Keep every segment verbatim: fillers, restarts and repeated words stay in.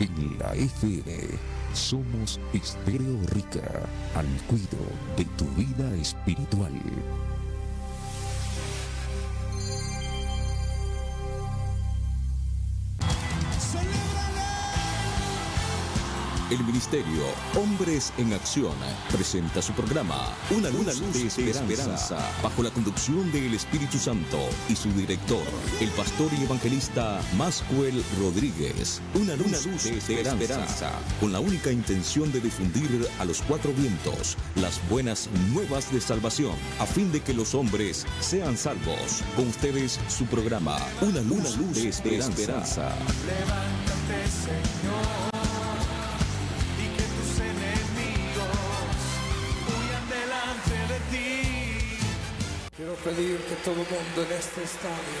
En la F M somos Estéreo Rica, al cuidado de tu vida espiritual. El Ministerio Hombres en Acción presenta su programa Una luz, Una luz de, esperanza, de esperanza, bajo la conducción del Espíritu Santo y su director, el pastor y evangelista Mascuel Rodríguez. Una luz, Una luz de, de esperanza, esperanza, con la única intención de difundir a los cuatro vientos las buenas nuevas de salvación, a fin de que los hombres sean salvos. Con ustedes su programa Una luz, Una luz de, esperanza. de esperanza. Levántate, Señor. Quiero pedir que todo mundo en este estadio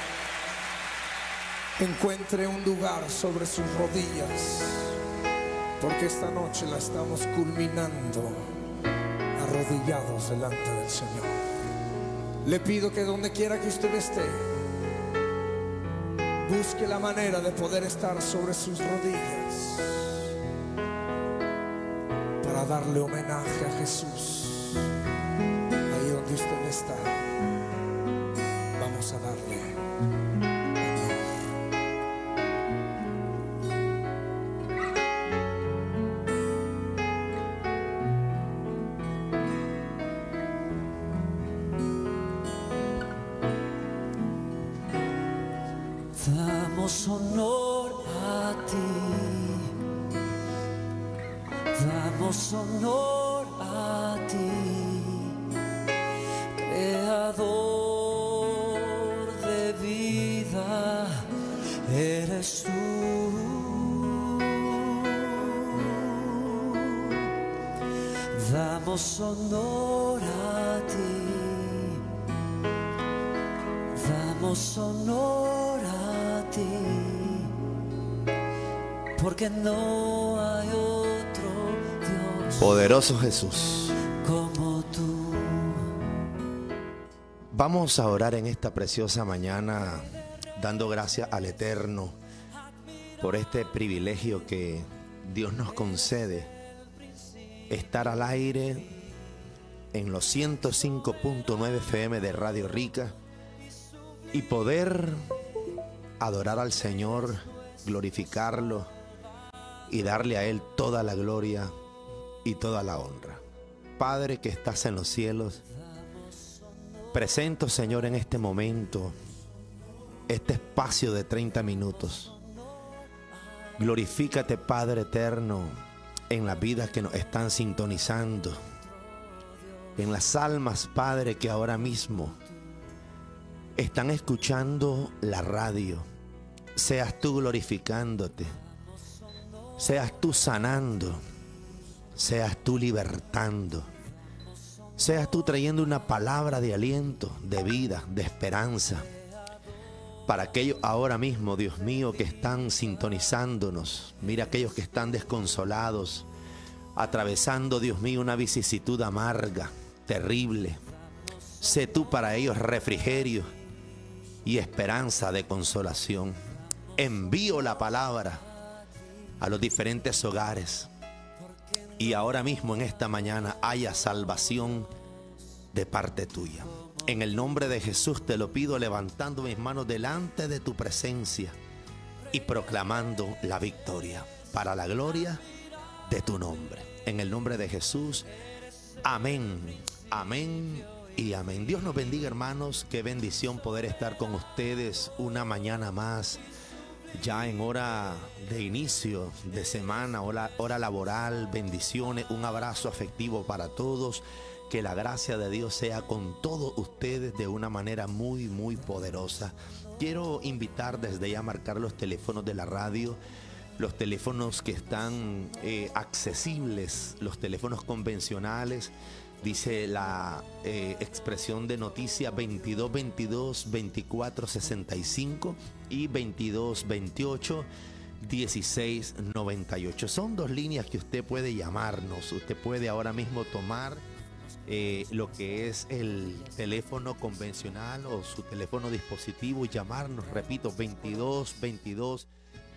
encuentre un lugar sobre sus rodillas, porque esta noche la estamos culminando arrodillados delante del Señor. Le pido que donde quiera que usted esté, busque la manera de poder estar sobre sus rodillas para darle homenaje a Jesús. Ahí donde usted está, vamos a darle honor. Damos honor a ti, damos honor a ti, creador de vida, eres tú. Damos honor a ti, damos honor a ti, porque no hay otro Dios poderoso Jesús como tú. Vamos a orar en esta preciosa mañana, dando gracias al Eterno por este privilegio que Dios nos concede, estar al aire en los ciento cinco punto nueve F M de Radio Rica y poder adorar al Señor, glorificarlo y darle a Él toda la gloria y toda la honra. Padre que estás en los cielos, presento, Señor, en este momento este espacio de treinta minutos. Glorifícate, Padre eterno, en las vidas que nos están sintonizando, en las almas, Padre, que ahora mismo están escuchando la radio. Seas tú glorificándote, seas tú sanando, seas tú libertando, seas tú trayendo una palabra de aliento, de vida, de esperanza para aquellos ahora mismo, Dios mío, que están sintonizándonos. Mira aquellos que están desconsolados, atravesando, Dios mío, una vicisitud amarga, terrible. Sé tú para ellos refrigerio y esperanza de consolación. Envío la palabra a los diferentes hogares y ahora mismo en esta mañana haya salvación de parte tuya. En el nombre de Jesús te lo pido, levantando mis manos delante de tu presencia y proclamando la victoria para la gloria de tu nombre. En el nombre de Jesús, amén, amén y amén. Dios nos bendiga, hermanos. Qué bendición poder estar con ustedes una mañana más, ya en hora de inicio de semana, hora, hora laboral. Bendiciones, un abrazo afectivo para todos. Que la gracia de Dios sea con todos ustedes de una manera muy, muy poderosa. Quiero invitar desde ya a marcar los teléfonos de la radio, los teléfonos que están eh, accesibles, los teléfonos convencionales. Dice la eh, expresión de noticia veintidós veintidós veinticuatro sesenta y cinco y veintidós veintiocho dieciséis noventa y ocho. Son dos líneas que usted puede llamarnos. Usted puede ahora mismo tomar Eh, lo que es el teléfono convencional o su teléfono dispositivo y llamarnos, repito, veintidós veintidós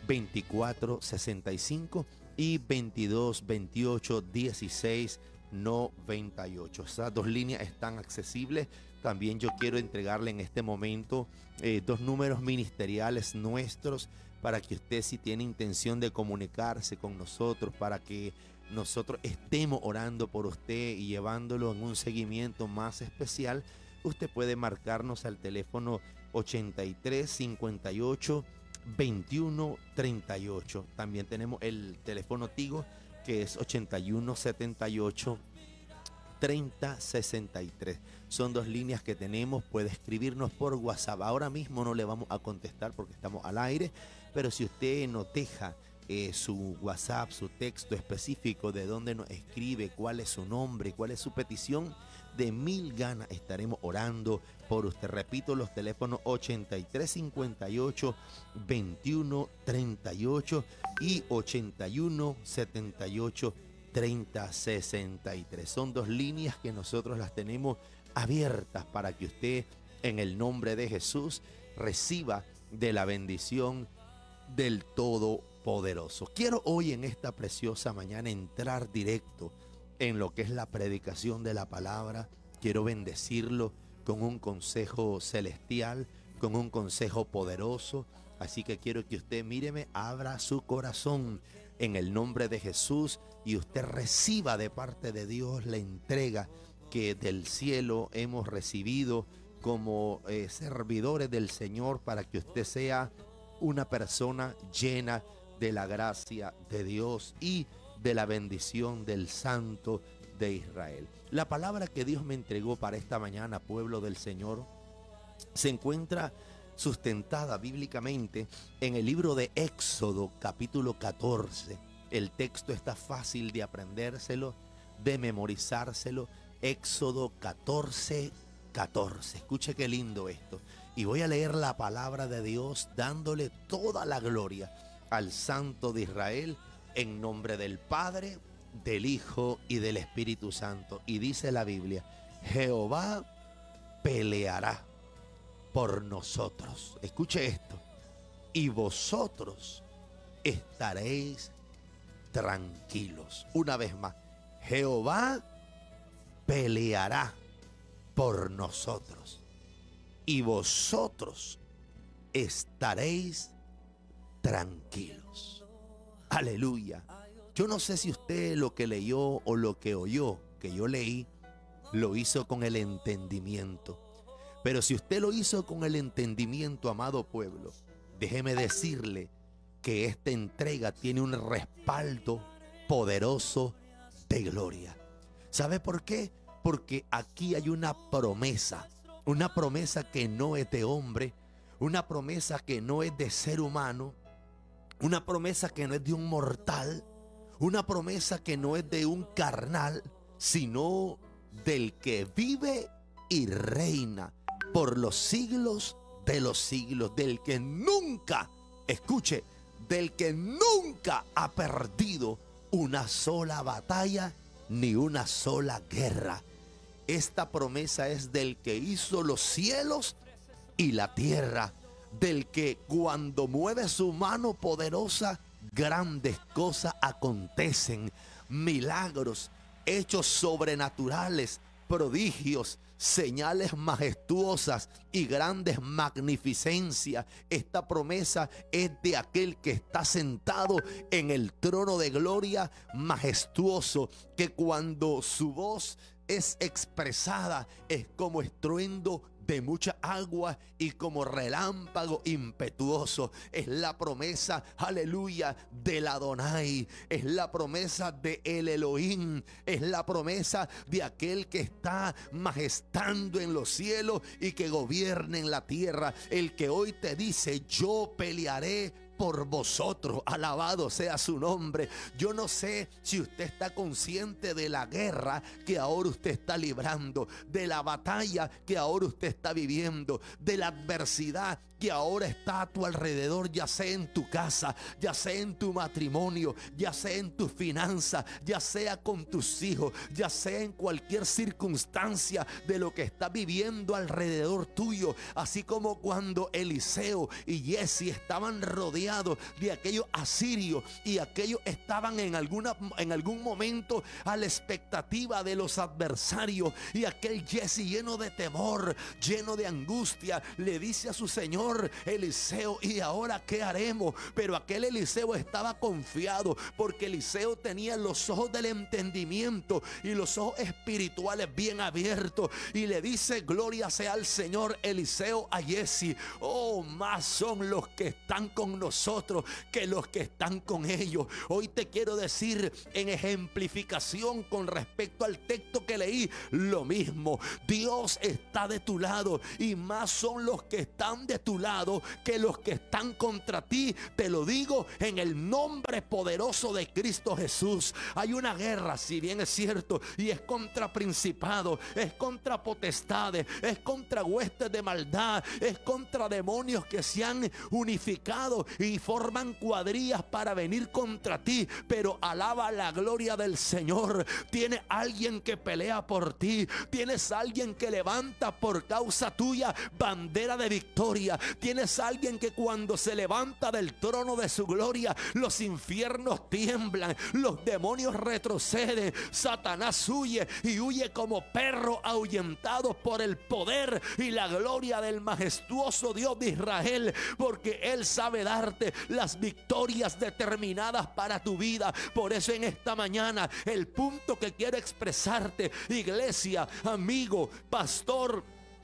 veinticuatro sesenta y cinco y veintidós veintiocho dieciséis noventa y ocho. Esas dos líneas están accesibles. También yo quiero entregarle en este momento eh, dos números ministeriales nuestros para que usted, si tiene intención de comunicarse con nosotros, para que nosotros estemos orando por usted y llevándolo en un seguimiento más especial, usted puede marcarnos al teléfono ochenta y tres cincuenta y ocho veintiuno treinta y ocho. También tenemos el teléfono Tigo, que es ochenta y uno setenta y ocho treinta sesenta y tres. Son dos líneas que tenemos. Puede escribirnos por WhatsApp. Ahora mismo no le vamos a contestar porque estamos al aire, pero si usted nos deja eh, su WhatsApp, su texto específico de dónde nos escribe, cuál es su nombre, cuál es su petición, de mil ganas estaremos orando por usted. Repito, los teléfonos ochenta y tres cincuenta y ocho veintiuno treinta y ocho y ochenta y uno setenta y ocho treinta sesenta y tres. Son dos líneas que nosotros las tenemos abiertas para que usted, en el nombre de Jesús, reciba de la bendición del Todopoderoso. Quiero hoy, en esta preciosa mañana, entrar directo en lo que es la predicación de la palabra. Quiero bendecirlo con un consejo celestial, con un consejo poderoso. Así que quiero que usted, míreme, abra su corazón en el nombre de Jesús y usted reciba de parte de Dios la entrega que del cielo hemos recibido como eh, servidores del Señor, para que usted sea una persona llena de la gracia de Dios y de la bendición del Santo de Israel. La palabra que Dios me entregó para esta mañana, pueblo del Señor, se encuentra sustentada bíblicamente en el libro de Éxodo, capítulo catorce. El texto está fácil de aprendérselo, de memorizárselo. Éxodo catorce, catorce. Escuche qué lindo esto. Y voy a leer la palabra de Dios dándole toda la gloria al Santo de Israel, en nombre del Padre, del Hijo y del Espíritu Santo. Y dice la Biblia: Jehová peleará por nosotros. Escuche esto: y vosotros estaréis tranquilos. Una vez más, Jehová peleará por nosotros y vosotros estaréis tranquilos. Aleluya. Yo no sé si usted lo que leyó o lo que oyó, que yo leí, lo hizo con el entendimiento. Pero si usted lo hizo con el entendimiento, amado pueblo, déjeme decirle que esta entrega tiene un respaldo poderoso de gloria. ¿Sabe por qué? Porque aquí hay una promesa, una promesa que no es de hombre, una promesa que no es de ser humano, una promesa que no es de un mortal, una promesa que no es de un carnal, sino del que vive y reina por los siglos de los siglos, del que nunca, escuche, del que nunca ha perdido una sola batalla ni una sola guerra. Esta promesa es del que hizo los cielos y la tierra, del que cuando mueve su mano poderosa, grandes cosas acontecen, milagros, hechos sobrenaturales, prodigios, señales majestuosas y grandes magnificencias. Esta promesa es de aquel que está sentado en el trono de gloria majestuoso, que cuando su voz es expresada es como estruendo de mucha agua y como relámpago impetuoso. Es la promesa, aleluya, del Adonai. Es la promesa de el Elohim. Es la promesa de aquel que está majestando en los cielos y que gobierna en la tierra. El que hoy te dice: yo pelearé por vosotros. Alabado sea su nombre. Yo no sé si usted está consciente de la guerra que ahora usted está librando, de la batalla que ahora usted está viviendo, de la adversidad que ahora está a tu alrededor, ya sea en tu casa, ya sea en tu matrimonio, ya sea en tus finanzas, ya sea con tus hijos, ya sea en cualquier circunstancia de lo que está viviendo alrededor tuyo. Así como cuando Eliseo y Giezi estaban rodeados confiados de aquellos asirios, y aquellos estaban en, alguna, en algún momento a la expectativa de los adversarios. Y aquel Giezi, lleno de temor, lleno de angustia, le dice a su señor Eliseo: ¿y ahora qué haremos? Pero aquel Eliseo estaba confiado, porque Eliseo tenía los ojos del entendimiento y los ojos espirituales bien abiertos, y le dice: gloria sea al Señor, Eliseo a Giezi: oh, más son los que están con nosotros que los que están con ellos. Hoy te quiero decir, en ejemplificación con respecto al texto que leí, lo mismo. Dios está de tu lado, y más son los que están de tu lado que los que están contra ti. Te lo digo en el nombre poderoso de Cristo Jesús. Hay una guerra, si bien es cierto, y es contra principados, es contra potestades, es contra huestes de maldad, es contra demonios que se han unificado y forman cuadrillas para venir contra ti. Pero alaba la gloria del Señor. Tiene alguien que pelea por ti. Tienes alguien que levanta por causa tuya bandera de victoria. Tienes alguien que cuando se levanta del trono de su gloria, los infiernos tiemblan, los demonios retroceden, Satanás huye, y huye como perro ahuyentado por el poder y la gloria del majestuoso Dios de Israel, porque Él sabe darte las victorias determinadas para tu vida. Por eso en esta mañana el punto que quiero expresarte, iglesia, amigo, pastor,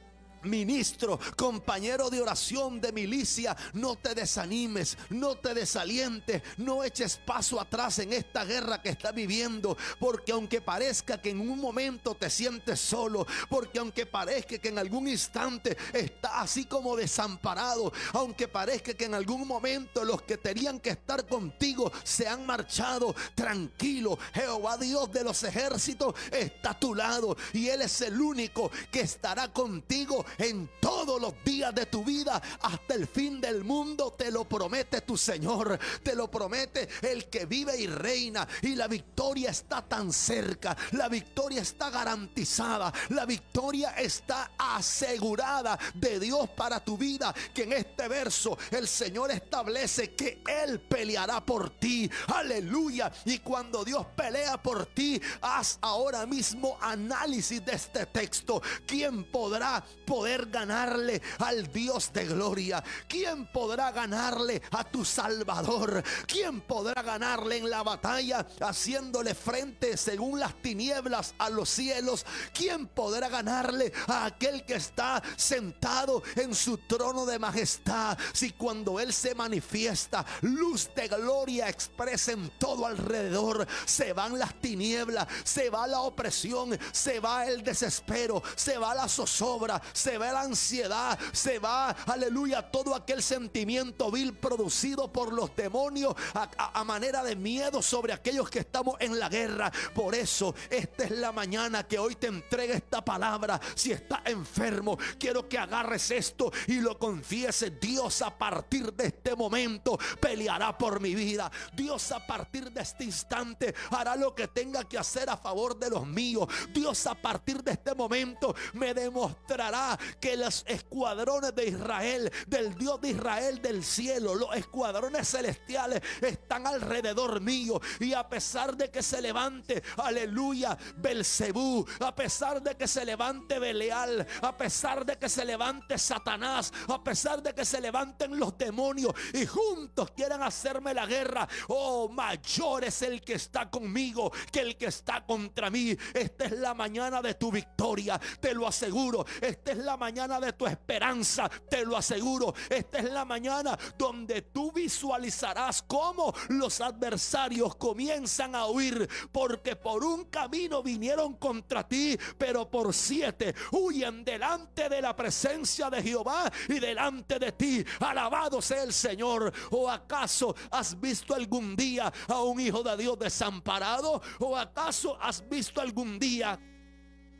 ministro, compañero de oración, de milicia, no te desanimes, no te desalientes, no eches paso atrás en esta guerra que estás viviendo, porque aunque parezca que en un momento te sientes solo, porque aunque parezca que en algún instante estás así como desamparado, aunque parezca que en algún momento los que tenían que estar contigo se han marchado, tranquilo, Jehová Dios de los ejércitos está a tu lado, y Él es el único que estará contigo en todos los días de tu vida hasta el fin del mundo. Te lo promete tu Señor, te lo promete el que vive y reina, y la victoria está tan cerca, la victoria está garantizada, la victoria está asegurada de Dios para tu vida, que en este verso el Señor establece que Él peleará por ti. Aleluya. Y cuando Dios pelea por ti, haz ahora mismo análisis de este texto. ¿Quién podrá poder ganarle al Dios de gloria? ¿Quién podrá ganarle a tu Salvador? ¿Quién podrá ganarle en la batalla haciéndole frente según las tinieblas a los cielos? ¿Quién podrá ganarle a aquel que está sentado en su trono de majestad? Si cuando Él se manifiesta, luz de gloria expresa en todo alrededor, se van las tinieblas, se va la opresión, se va el desespero, se va la zozobra, se va la ansiedad, se va, aleluya, todo aquel sentimiento vil producido por los demonios a, a, a manera de miedo sobre aquellos que estamos en la guerra. Por eso esta es la mañana que hoy te entrega esta palabra. Si estás enfermo, quiero que agarres esto y lo confieses. Dios, a partir de este momento peleará por mi vida. Dios, a partir de este instante hará lo que tenga que hacer a favor de los míos. Dios, a partir de este momento me demostrará que los escuadrones de Israel, del Dios de Israel del cielo, los escuadrones celestiales están alrededor mío. Y a pesar de que se levante, aleluya, Belzebú, a pesar de que se levante Belial, a pesar de que se levante Satanás, a pesar de que se levanten los demonios y juntos quieran hacerme la guerra, oh, mayor es el que está conmigo que el que está contra mí. Esta es la mañana de tu victoria, te lo aseguro. Esta es la mañana de tu esperanza, te lo aseguro. Esta es la mañana donde tú visualizarás cómo los adversarios comienzan a huir, porque por un camino vinieron contra ti, pero por siete huyen delante de la presencia de Jehová y delante de ti. Alabado sea el Señor. ¿O acaso has visto algún día a un hijo de Dios desamparado? ¿O acaso has visto algún día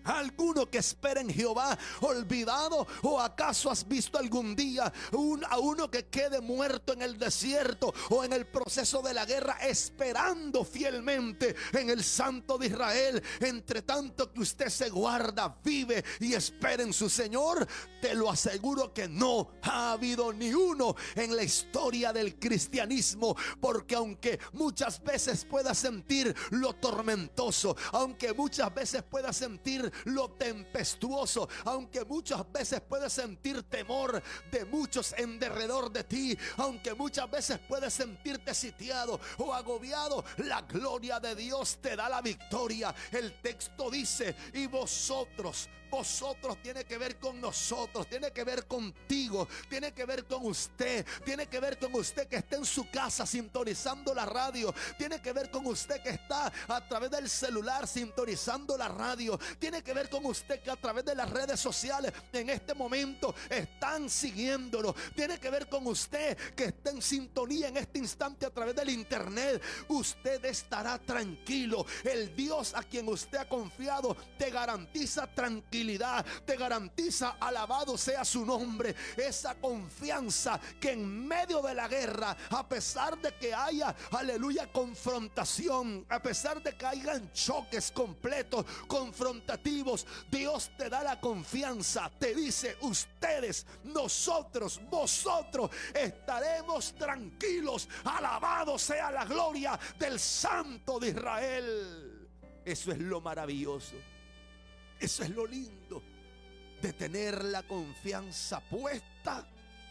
Alguno que espera en Jehová, olvidado, o acaso has visto algún día un, a uno que quede muerto en el desierto o en el proceso de la guerra, esperando fielmente en el Santo de Israel. Entre tanto que usted se guarda, vive y espera en su Señor, te lo aseguro que no ha habido ni uno en la historia del cristianismo. Porque aunque muchas veces pueda sentir lo tormentoso, aunque muchas veces pueda sentir lo tempestuoso, aunque muchas veces puedes sentir temor de muchos en derredor de ti, aunque muchas veces puedes sentirte sitiado o agobiado, la gloria de Dios te da la victoria. El texto dice: y vosotros, vosotros tiene que ver con nosotros, tiene que ver contigo, tiene que ver con usted, tiene que ver con usted que está en su casa sintonizando la radio, tiene que ver con usted que está a través del celular sintonizando la radio, tiene que ver con usted que a través de las redes sociales en este momento están siguiéndolo, tiene que ver con usted que está en sintonía en este instante a través del internet. Usted estará tranquilo. El Dios a quien usted ha confiado te garantiza tranquilidad, te garantiza, alabado sea su nombre, esa confianza que en medio de la guerra, a pesar de que haya, aleluya, confrontación, a pesar de que hayan choques completos, confrontativos, Dios te da la confianza, te dice: ustedes, nosotros, vosotros estaremos tranquilos. Alabado sea la gloria del Santo de Israel. Eso es lo maravilloso, eso es lo lindo de tener la confianza puesta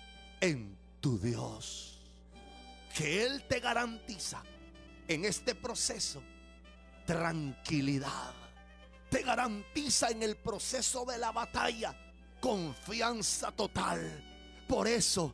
en tu Dios, que Él te garantiza en este proceso tranquilidad, te garantiza en el proceso de la batalla confianza total. Por eso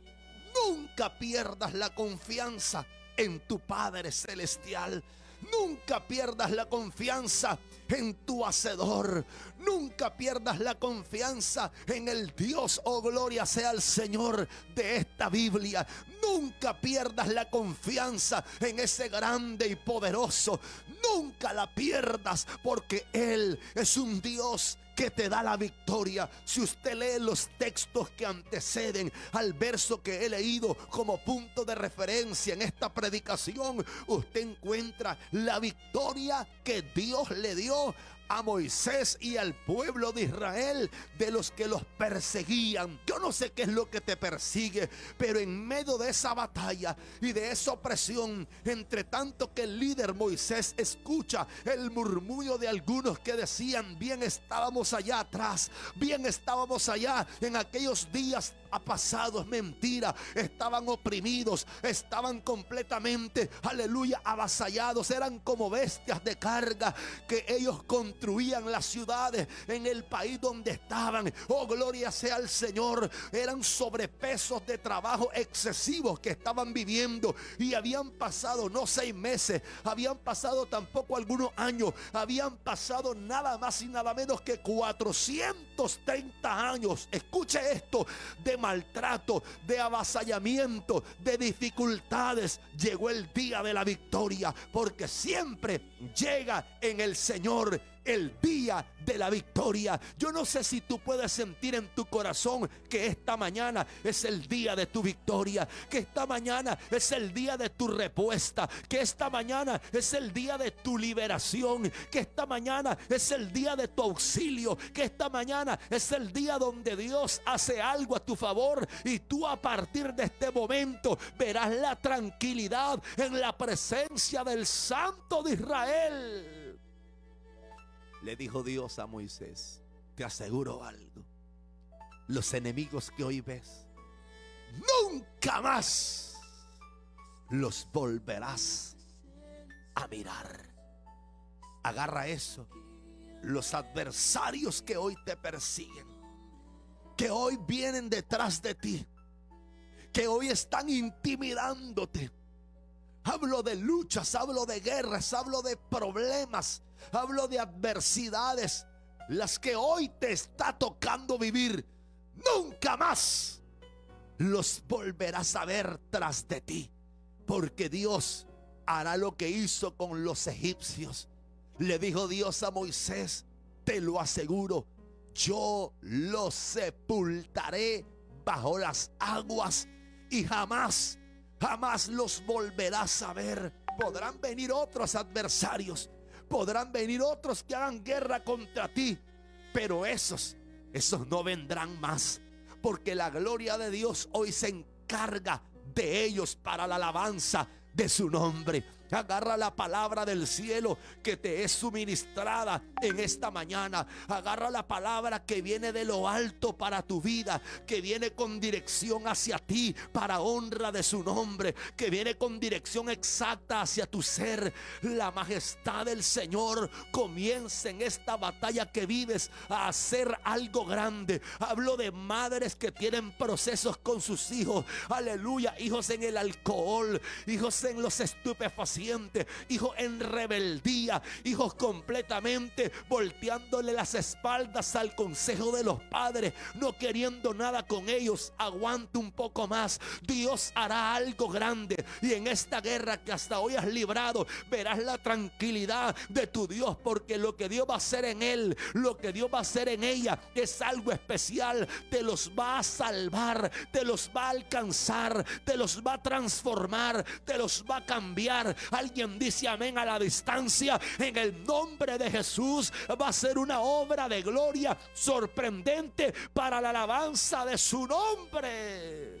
nunca pierdas la confianza en tu Padre Celestial. Nunca pierdas la confianza en tu Hacedor. Nunca pierdas la confianza en el Dios, oh gloria sea el Señor de esta Biblia. Nunca pierdas la confianza en ese grande y poderoso. Nunca la pierdas, porque Él es un Dios que te da la victoria. Si usted lee los textos que anteceden al verso que he leído como punto de referencia en esta predicación, usted encuentra la victoria que Dios le dio a Moisés y al pueblo de Israel de los que los perseguían. Yo no sé qué es lo que te persigue, pero en medio de esa batalla y de esa opresión, entre tanto que el líder Moisés escucha el murmullo de algunos que decían: bien estábamos allá atrás, bien estábamos allá en aquellos días pasados. Mentira, estaban oprimidos, estaban completamente, aleluya, avasallados, eran como bestias de carga que ellos construían las ciudades en el país donde estaban. Oh, gloria sea al Señor. Eran sobrepesos de trabajo excesivos que estaban viviendo, y habían pasado no seis meses, habían pasado tampoco algunos años, habían pasado nada más y nada menos que cuatrocientos treinta años. Escuche esto, de maltrato, de avasallamiento, de dificultades. Llegó el día de la victoria, porque siempre llega en el Señor el día de la victoria. Yo no sé si tú puedes sentir en tu corazón que esta mañana es el día de tu victoria, que esta mañana es el día de tu respuesta, que esta mañana es el día de tu liberación, que esta mañana es el día de tu auxilio, que esta mañana es el día donde Dios hace algo a tu favor, y tú a partir de este momento verás la tranquilidad en la presencia del Santo de Israel. Le dijo Dios a Moisés: te aseguro algo, los enemigos que hoy ves, nunca más los volverás a mirar. Agarra eso. Los adversarios que hoy te persiguen, que hoy vienen detrás de ti, que hoy están intimidándote. Hablo de luchas, hablo de guerras, hablo de problemas, hablo de adversidades, las que hoy te está tocando vivir. Nunca más los volverás a ver tras de ti, porque Dios hará lo que hizo con los egipcios. Le dijo Dios a Moisés: te lo aseguro, yo los sepultaré bajo las aguas y jamás, jamás los volverás a ver. Podrán venir otros adversarios, podrán venir otros que hagan guerra contra ti, pero esos, esos no vendrán más, porque la gloria de Dios hoy se encarga de ellos para la alabanza de su nombre. Agarra la palabra del cielo que te es suministrada en esta mañana. Agarra la palabra que viene de lo alto para tu vida, que viene con dirección hacia ti para honra de su nombre, que viene con dirección exacta hacia tu ser. La majestad del Señor comienza en esta batalla que vives a hacer algo grande. Hablo de madres que tienen procesos con sus hijos, aleluya, hijos en el alcohol, hijos en los estupefacientes, hijos en rebeldía, hijos completamente volteándole las espaldas al consejo de los padres, no queriendo nada con ellos. Aguanta un poco más, Dios hará algo grande, y en esta guerra que hasta hoy has librado verás la tranquilidad de tu Dios, porque lo que Dios va a hacer en él, lo que Dios va a hacer en ella es algo especial. Te los va a salvar, te los va a alcanzar, te los va a transformar, te los va a cambiar. Alguien dice amén a la distancia. En el nombre de Jesús va a ser una obra de gloria sorprendente para la alabanza de su nombre.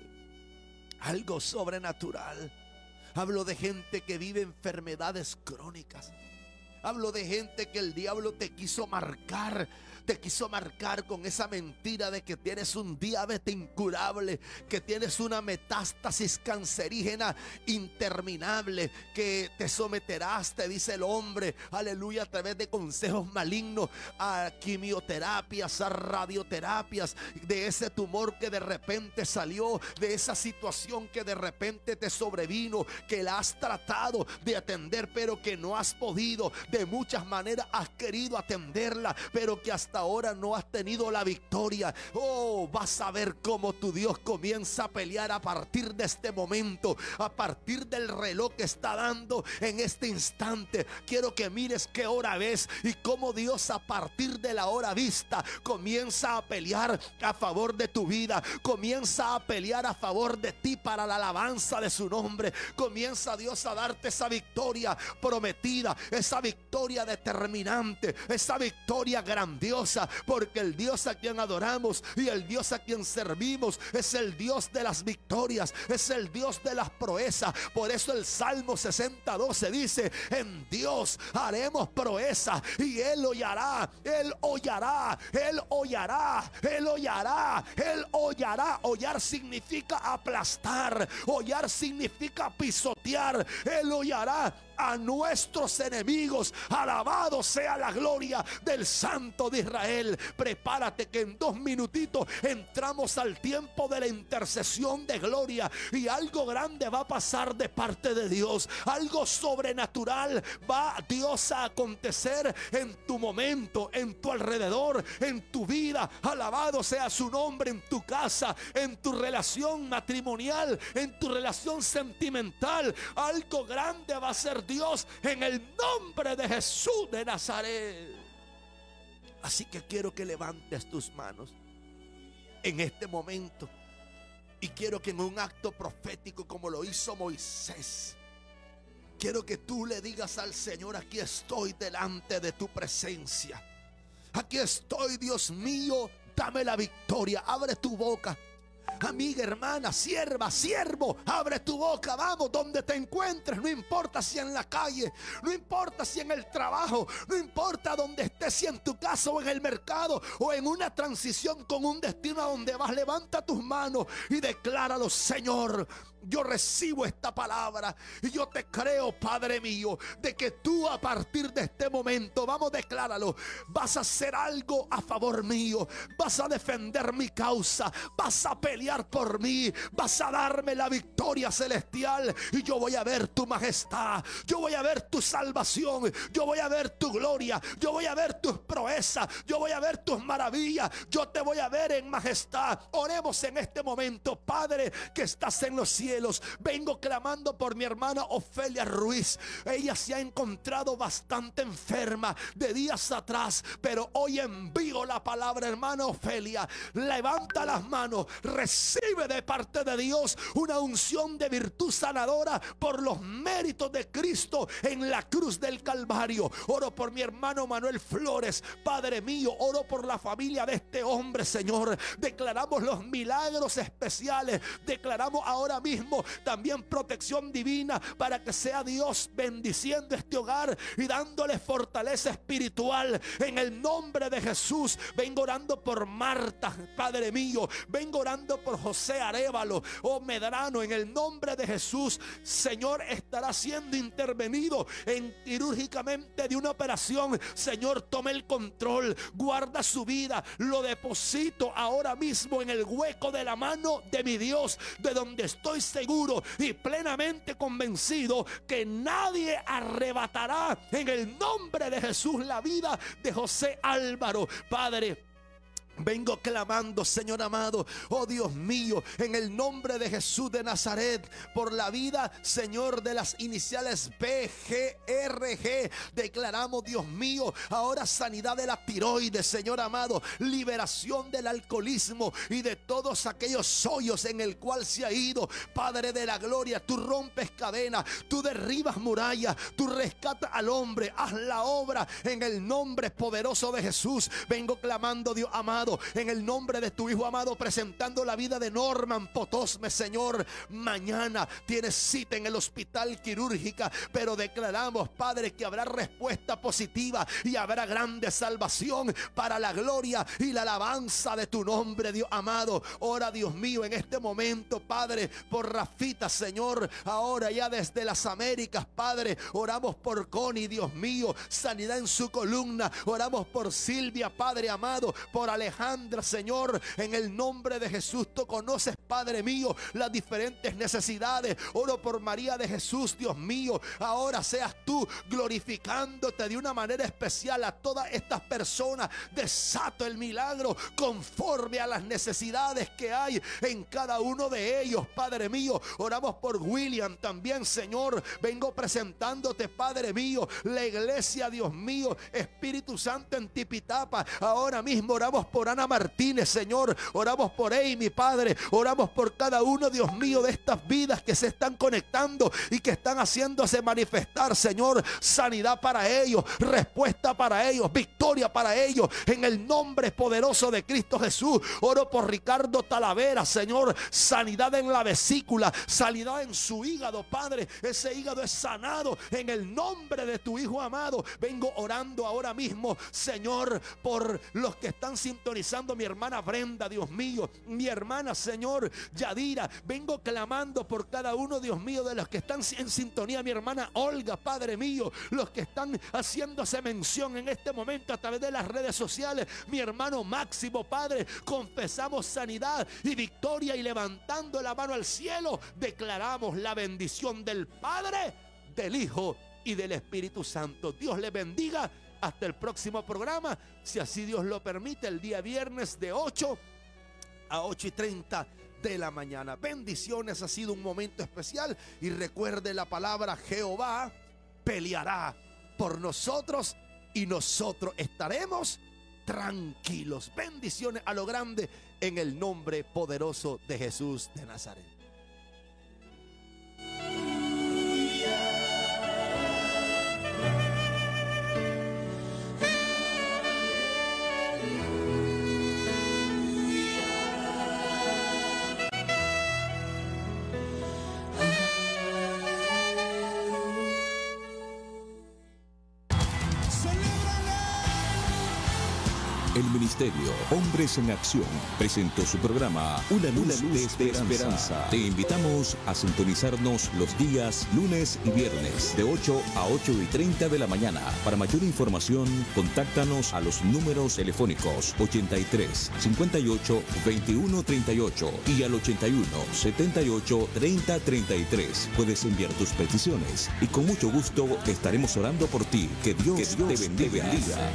Algo sobrenatural. Hablo de gente que vive enfermedades crónicas. Hablo de gente que el diablo te quiso marcar, te quiso marcar con esa mentira de que tienes un diabetes incurable, que tienes una metástasis cancerígena interminable, que te someterás, te dice el hombre, aleluya, a través de consejos malignos, a quimioterapias, a radioterapias, de ese tumor que de repente salió, de esa situación que de repente te sobrevino, que la has tratado de atender pero que no has podido. De muchas maneras has querido atenderla, pero que hasta ahora no has tenido la victoria. Oh, vas a ver cómo tu Dios comienza a pelear a partir de este momento, a partir del reloj que está dando en este instante. Quiero que mires qué hora ves y cómo Dios a partir de la hora vista comienza a pelear a favor de tu vida, comienza a pelear a favor de ti para la alabanza de su nombre. Comienza Dios a darte esa victoria prometida, esa victoria victoria determinante, esa victoria grandiosa, porque el Dios a quien adoramos y el Dios a quien servimos es el Dios de las victorias, es el Dios de las proezas. Por eso el Salmo sesenta doce dice: en Dios haremos proeza y Él hollará, Él hollará, Él hollará, Él hollará, Él hollará. Hollar significa aplastar, hollar significa pisotear. Él hollará a nuestros enemigos. Alabado sea la gloria del Santo de Israel. Prepárate que en dos minutitos entramos al tiempo de la intercesión de gloria y algo grande va a pasar de parte de Dios. Algo sobrenatural va Dios a acontecer en tu momento, en tu alrededor, en tu vida. Alabado sea su nombre, en tu casa, en tu relación matrimonial, en tu relación sentimental. Algo grande va a ser Dios en el nombre de Jesús de Nazaret. Así que quiero que levantes tus manos en este momento y quiero que en un acto profético como lo hizo Moisés, quiero que tú le digas al Señor: aquí estoy delante de tu presencia, aquí estoy, Dios mío, dame la victoria. Abre tu boca. Amiga, hermana, sierva, siervo, abre tu boca, vamos, donde te encuentres. No importa si en la calle, no importa si en el trabajo, no importa donde estés, si en tu casa o en el mercado o en una transición con un destino a donde vas. Levanta tus manos y decláralo: Señor, yo recibo esta palabra y yo te creo, Padre mío, de que tú a partir de este momento, vamos, decláralo, vas a hacer algo a favor mío, vas a defender mi causa, vas a pelear pelear por mí, vas a darme la victoria celestial y yo voy a ver tu majestad, yo voy a ver tu salvación, yo voy a ver tu gloria, yo voy a ver tus proezas, yo voy a ver tus maravillas, yo te voy a ver en majestad. Oremos en este momento. Padre que estás en los cielos, vengo clamando por mi hermana Ofelia Ruiz. Ella se ha encontrado bastante enferma de días atrás, pero hoy envío la palabra, hermana Ofelia. Levanta las manos, recibe de parte de Dios una unción de virtud sanadora por los méritos de Cristo en la cruz del Calvario. Oro por mi hermano Manuel Flores, Padre mío, oro por la familia de este hombre, Señor. Declaramos los milagros especiales, declaramos ahora mismo también protección divina para que sea Dios bendiciendo este hogar y dándole fortaleza espiritual en el nombre de Jesús. Vengo orando por Marta, Padre mío, vengo orando por José Arévalo, oh Medrano, en el nombre de Jesús. Señor, estará siendo intervenido en quirúrgicamente de una operación. Señor, tome el control, guarda su vida, lo deposito ahora mismo en el hueco de la mano de mi Dios, de donde estoy seguro y plenamente convencido que nadie arrebatará en el nombre de Jesús la vida de José Álvaro. Padre, vengo clamando, Señor amado, oh Dios mío, en el nombre de Jesús de Nazaret, por la vida, Señor, de las iniciales B G R G. Declaramos, Dios mío, ahora sanidad de la tiroides, Señor amado, liberación del alcoholismo y de todos aquellos hoyos en el cual se ha ido. Padre de la gloria, tú rompes cadenas, tú derribas murallas, tú rescatas al hombre. Haz la obra en el nombre poderoso de Jesús. Vengo clamando, Dios amado, en el nombre de tu Hijo amado, presentando la vida de Norman Potosme, Señor. Mañana tienes cita en el hospital quirúrgica, pero declaramos, Padre, que habrá respuesta positiva y habrá grande salvación para la gloria y la alabanza de tu nombre, Dios amado. Ora, Dios mío, en este momento, Padre, por Rafita, Señor, ahora ya desde las Américas, Padre, oramos por Connie, Dios mío, sanidad en su columna. Oramos por Silvia, Padre amado, por Alejandro, Señor, en el nombre de Jesús. Tú conoces, Padre mío, las diferentes necesidades. Oro por María de Jesús, Dios mío. Ahora seas tú glorificándote de una manera especial a todas estas personas. Desato el milagro conforme a las necesidades que hay en cada uno de ellos, Padre mío. Oramos por William también, Señor. Vengo presentándote, Padre mío, la iglesia, Dios mío, Espíritu Santo en Tipitapa. Ahora mismo oramos por Ana Martínez, Señor. Oramos por Amy, Padre. Oramos por cada uno, Dios mío, de estas vidas que se están conectando y que están haciéndose manifestar, Señor. Sanidad para ellos, respuesta para ellos, victoria para ellos, en el nombre poderoso de Cristo Jesús. Oro por Ricardo Talavera, Señor. Sanidad en la vesícula, sanidad en su hígado, Padre. Ese hígado es sanado en el nombre de tu Hijo amado. Vengo orando ahora mismo, Señor, por los que están sintonizando. Mi hermana Brenda, Dios mío, mi hermana, Señor, Yadira. Vengo clamando por cada uno, Dios mío, de los que están en sintonía. Mi hermana Olga, Padre mío, los que están haciéndose mención en este momento a través de las redes sociales. Mi hermano Máximo, Padre, confesamos sanidad y victoria, y levantando la mano al cielo declaramos la bendición del Padre, del Hijo y del Espíritu Santo. Dios le bendiga. Hasta el próximo programa, si así Dios lo permite, el día viernes de ocho a ocho y treinta de la mañana. Bendiciones, ha sido un momento especial. Y recuerde la palabra: Jehová peleará por nosotros y nosotros estaremos tranquilos. Bendiciones a lo grande en el nombre poderoso de Jesús de Nazaret. El Ministerio Hombres en Acción presentó su programa Una luz, Una luz de, esperanza. de esperanza. Te invitamos a sintonizarnos los días lunes y viernes de ocho a ocho y treinta de la mañana. Para mayor información, contáctanos a los números telefónicos ochenta y tres, cincuenta y ocho, veintiuno, treinta y ocho y al ochenta y uno, setenta y ocho, treinta, treinta y tres. Puedes enviar tus peticiones y con mucho gusto estaremos orando por ti. Que Dios, que Dios te bendiga. Te bendiga.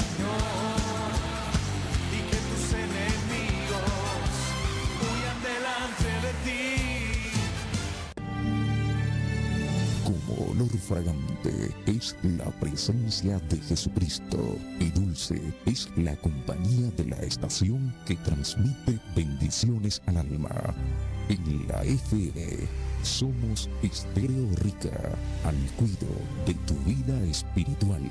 Olor fragante es la presencia de Jesucristo y dulce es la compañía de la estación que transmite bendiciones al alma. En la F M somos Estéreo Rica, al cuido de tu vida espiritual.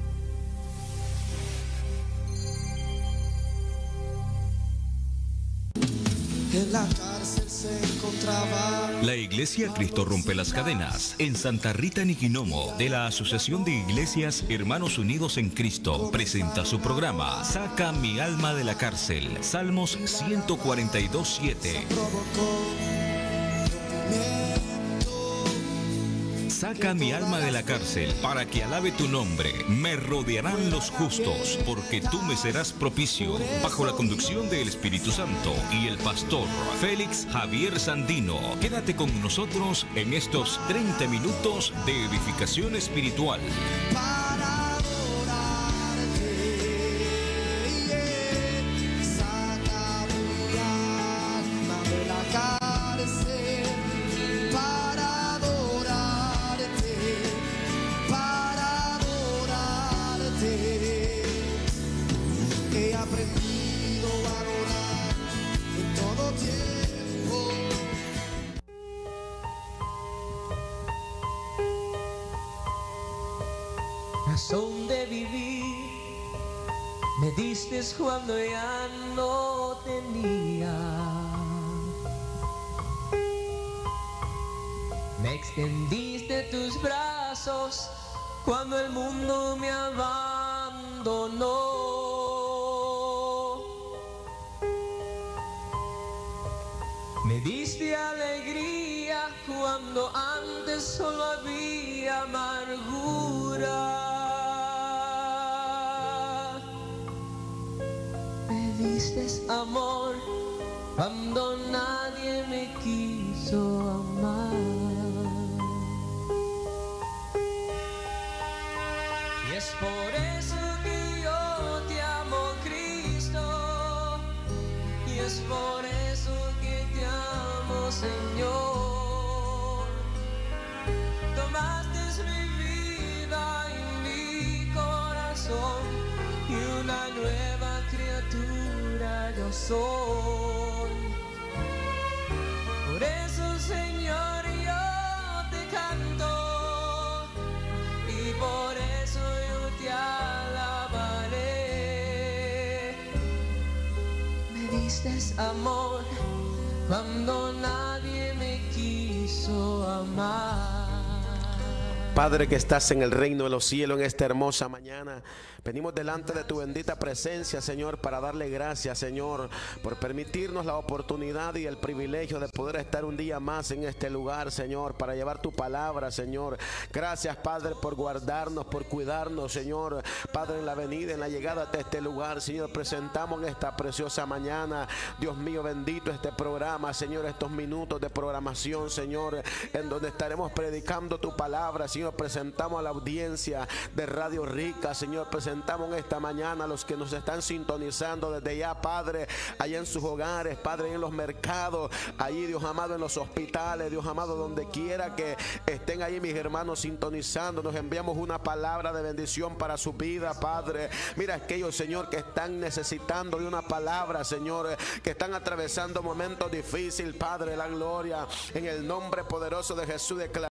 En la cárcel se encontraba la Iglesia Cristo Rompe las Cadenas en Santa Rita Niquinomo de la Asociación de Iglesias Hermanos Unidos en Cristo presenta su programa Saca mi alma de la cárcel, Salmos ciento cuarenta y dos, siete. Saca mi alma de la cárcel para que alabe tu nombre. Me rodearán los justos, porque tú me serás propicio. Bajo la conducción del Espíritu Santo y el pastor Félix Javier Sandino. Quédate con nosotros en estos treinta minutos de edificación espiritual. Razón de vivir me diste cuando ya no tenía. Me extendiste tus brazos cuando el mundo me abandonó. Me diste alegría cuando antes solo había amargura. Me diste amor cuando nadie me quiso amar. Y es por eso que yo te amo, Cristo. Y es por eso que te amo, Señor. Tomaste mi vida y mi corazón, y una nueva criatura yo soy. Por eso, Señor, yo te canto, y por eso yo te alabaré. Me diste amor cuando nadie me quiso amar. Padre que estás en el reino de los cielos, en esta hermosa mañana venimos delante de tu bendita presencia, Señor, para darle gracias, Señor, por permitirnos la oportunidad y el privilegio de poder estar un día más en este lugar, Señor, para llevar tu palabra, Señor. Gracias, Padre, por guardarnos, por cuidarnos, Señor. Padre, en la venida, en la llegada de este lugar, Señor, presentamos en esta preciosa mañana, Dios mío bendito, este programa, Señor, estos minutos de programación, Señor, en donde estaremos predicando tu palabra, Señor. Presentamos a la audiencia de Radio Rica, Señor. Presentamos en esta mañana a los que nos están sintonizando desde ya, Padre, allá en sus hogares, Padre, en los mercados, allí, Dios amado, en los hospitales, Dios amado, donde quiera que estén ahí mis hermanos sintonizando. Nos enviamos una palabra de bendición para su vida, Padre. Mira aquellos, Señor, que están necesitando de una palabra, Señor, que están atravesando momentos difíciles, Padre, la gloria, en el nombre poderoso de Jesús declaramos